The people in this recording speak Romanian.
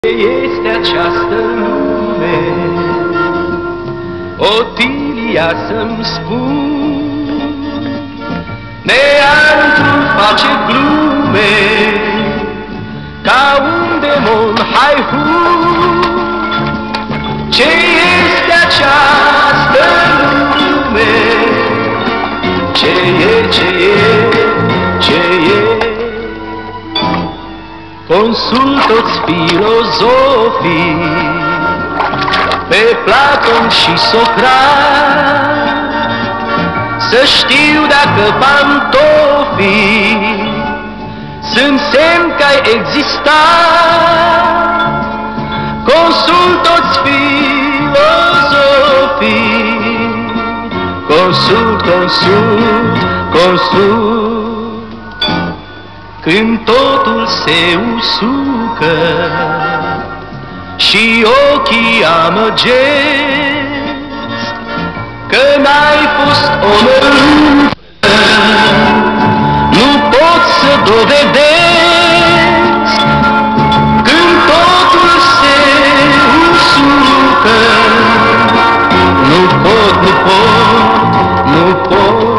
Este această lume, Otilia să-mi spun, neantru face glume, ca un demon haihu. Ce este această lume? Ce e, ce e, ce e? Consult toți filozofii, pe Platon și Socrat, să știu dacă pantofii sunt semn că ai existat. Consult toți filozofii, consult, consult, consult. Când totul se usucă și ochii amăgesc că n-ai fost omorât, nu pot să dovedesc. Când totul se usucă, nu pot, nu pot, nu pot.